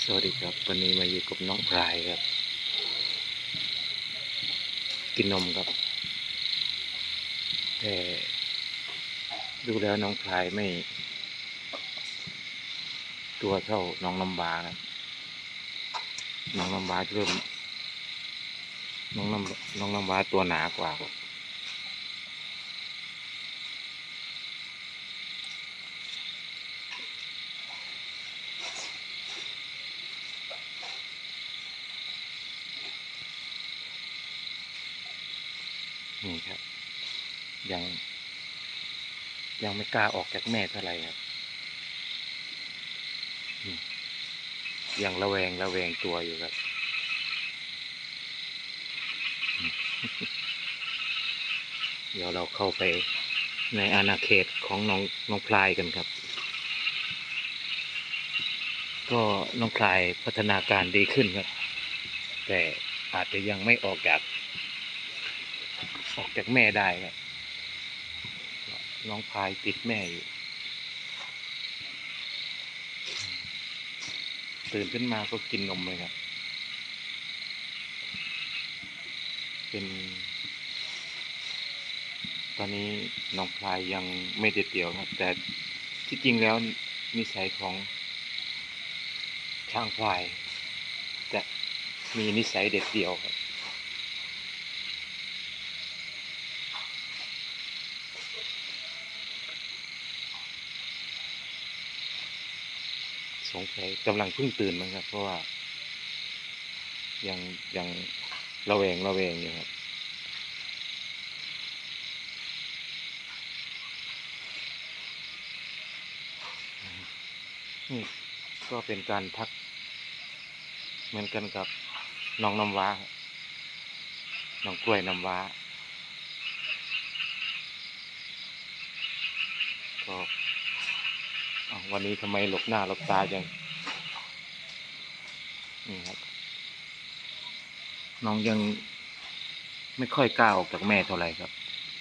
วัสดีครับวันนี้มาอยู่กับน้องพรายครับกินนมครับแต่ดูแล้วน้องพรายไม่ตัวเท่าน้องลำบาครับน้องลำบาเริ่มน้องลำบาตัวหนากว่าครับนี่ครับยังยังไม่กล้าออกจากแม่เท่าไหร่ครับยังระแวงตัวอยู่ครับเดี๋ยวเราเข้าไปในอาณาเขตของน้องพลายกันครับก็น้องพลายพัฒนาการดีขึ้นครับแต่อาจจะยังไม่ออกจากแม่ได้ครับน้องพลายติดแม่อยู่ตื่นขึ้นมาก็กินนมเลยครับเป็นตอนนี้น้องพลายยังไม่เด็ดเดี่ยวครับแต่ที่จริงแล้วนิสัยของช้างพลายจะมีนิสัยเด็ดเดี่ยวครับสงสัยกำลังเพิ่งตื่นมั้งครับเพราะว่ายังระแวงอยู่ครับนี่ก็เป็นการพักเหมือนกันกับน้องน้ำว้าน้องกล้วยน้ำว้าก็วันนี้ทำไมหลบหน้าหลบตาจังนี่ครับน้องยังไม่ค่อยกล้าออกจากแม่เท่าไหร่ครับ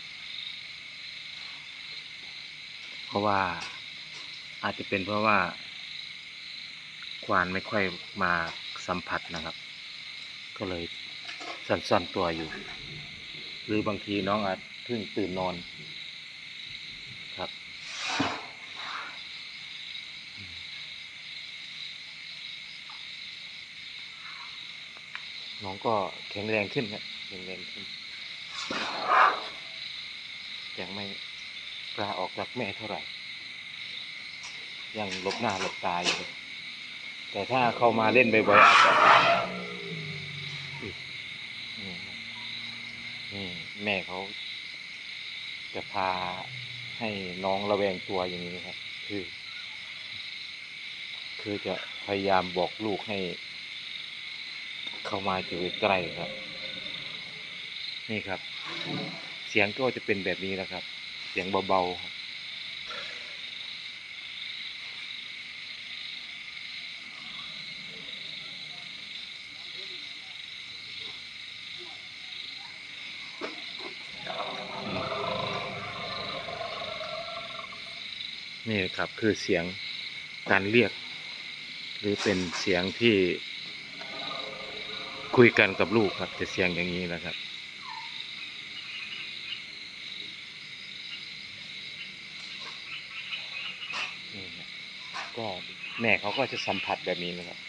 เพราะว่าอาจจะเป็นเพราะว่าควานไม่ค่อยมาสัมผัสนะครับก็เลยซ่อนตัวอยู่หรือบางทีน้องอาจเพิ่งตื่นนอนครับน้องก็แข็งแรงขึ้นครับแข็งแรงขึ้นยังไม่กล้าออกจากแม่เท่าไหร่ยังหลบหน้าหลบตาอยู่แต่ถ้าเข้ามาเล่นบ่อยๆอาจจะนี่แม่เขาจะพาให้น้องระแวงตัวอย่างนี้ครับคือจะพยายามบอกลูกให้เข้ามาอยู่ใกล้ๆครับนี่ครับเสียงก็จะเป็นแบบนี้นะครับเสียงเบาๆครับนี่ครับคือเสียงการเรียกหรือเป็นเสียงที่คุยกันกับลูกครับจะเสียงอย่างนี้นะครับนี่ครับก็แม่เขาก็จะสัมผัสแบบนี้นะครับ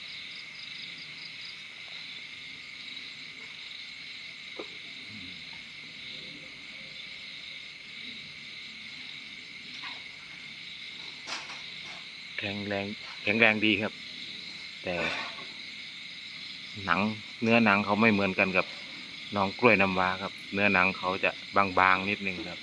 แข็งแรงแข็งแรงดีครับแต่หนังเนื้อหนังเขาไม่เหมือนกันกับน้องกล้วยน้ำว้าครับเนื้อหนังเขาจะบางๆนิดนึงครับ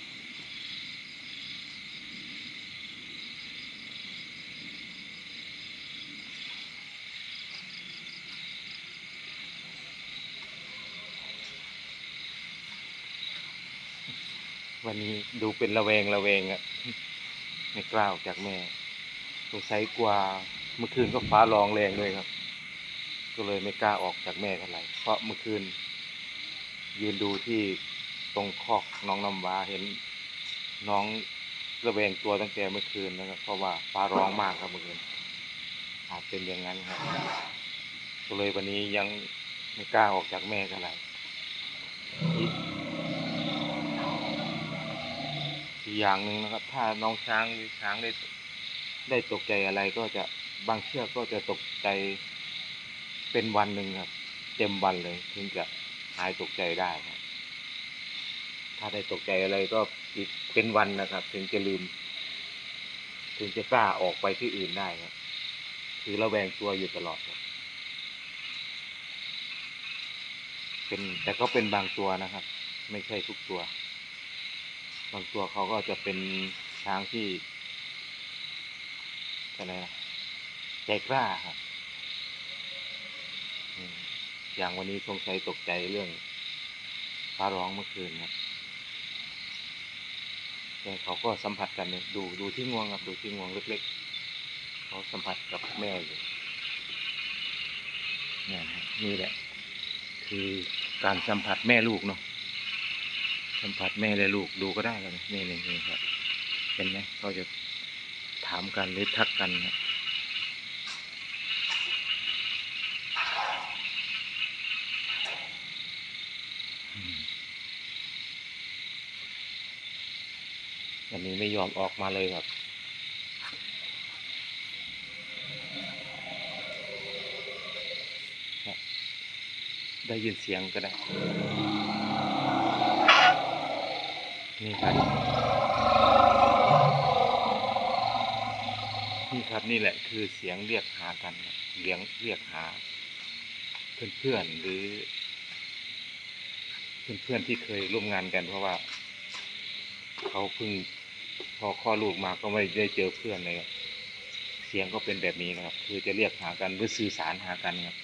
วันนี้ดูเป็นระแวงอ่ะไม่กล้าออกจากแม่สงสัยกว่าเมื่อคืนก็ฟ้าร้องแรงด้วยครับก็เลยไม่กล้าออกจากแม่เท่าไหร่เพราะเมื่อคืนยืนดูที่ตรงคอกน้องน้ำว้าเห็นน้องระแวงตัวตั้งแต่เมื่อคืนนะครับเพราะว่าฟ้าร้องมากครับเมื่อคืนอาจเป็นอย่างนั้นครับก็เลยวันนี้ยังไม่กล้าออกจากแม่เท่าไหร่อีกอีกอย่างหนึ่งนะครับ ถ้าน้องช้างหรือช้างได้ตกใจอะไรก็จะบางเชือกก็จะตกใจเป็นวันหนึ่งครับเต็มวันเลยถึงจะหายตกใจได้ครับถ้าได้ตกใจอะไรก็อีกเป็นวันนะครับถึงจะลืมถึงจะกล้าออกไปที่อื่นได้ครับคือระแวงตัวอยู่ตลอดครับเป็นแต่ก็เป็นบางตัวนะครับไม่ใช่ทุกตัวบางตัวเขาก็จะเป็นช้างที่อะไรนะใจกล้าครับอืมอย่างวันนี้สงสัยตกใจเรื่องฟ้าร้องเมื่อคืนครับแต่เขาก็สัมผัสกันเนี่ยดูที่งวงครับดูที่งวงเล็กๆเขาสัมผัสกับแม่อยู่เนี่ยนะนี่แหละคือการสัมผัสแม่ลูกเนาะสัมผัสแม่และลูกดูก็ได้เลยนี่ครับเห็นไหมเขาจะถามกันหรือทักกันนะอืมวันนี้ไม่ยอมออกมาเลยครับได้ยินเสียงก็ได้นี่ครับนี่ครับนี่แหละคือเสียงเรียกหากันครับเรียกหาเพื่อนๆหรือเพื่อนๆที่เคยร่วมงานกันเพราะว่าเขาเพิ่งพอคลอดลูกมาก็ไม่ได้เจอเพื่อนเลยครับเสียงก็เป็นแบบนี้นะครับคือจะเรียกหากันหรือสื่อสารหากันครับ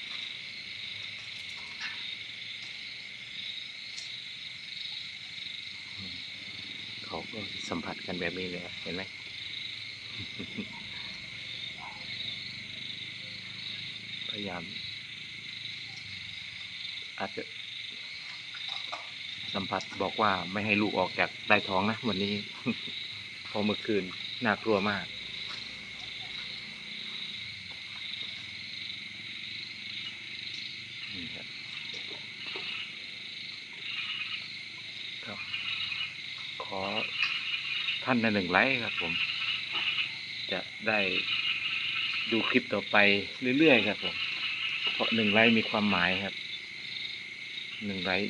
เขาก็สัมผัสกันแบบนี้เลยครับเห็นไหมพยายามอาจจะสัมผัสบอกว่าไม่ให้ลูกออกจากใต้ท้องนะวันนี้พอเมื่อคืนน่ากลัวมากนี่ครับครับขอท่านละ1 ไลค์ครับผมจะได้ดูคลิปต่อไปเรื่อยๆครับผมเพราะ1 ไลค์มีความหมายครับ1 ไลค์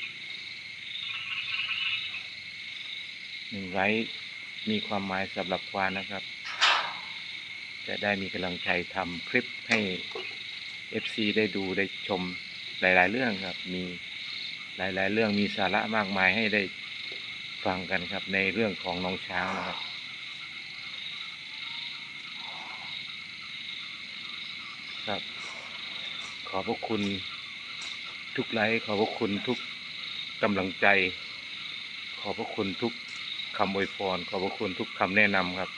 มีความหมายสำหรับควานนะครับจะได้มีกำลังใจทำคลิปให้ FC ได้ดูได้ชมหลายๆเรื่องครับมีหลายๆเรื่องมีสาระมากมายให้ได้ฟังกันครับในเรื่องของน้องช้างนะครับครับขอบพระคุณทุกไลค์ขอบพระคุณทุกกำลังใจขอบพระคุณทุกคำอวยพรขอบพระคุณทุกคำแนะนำครับ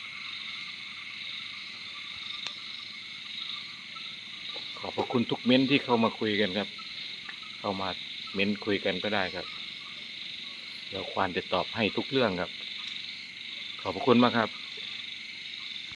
ขอบพระคุณทุกเม้นที่เข้ามาคุยกันครับเข้ามาเม้นคุยกันก็ได้ครับเดี๋ยวควานจะตอบให้ทุกเรื่องครับขอบพระคุณมากครับ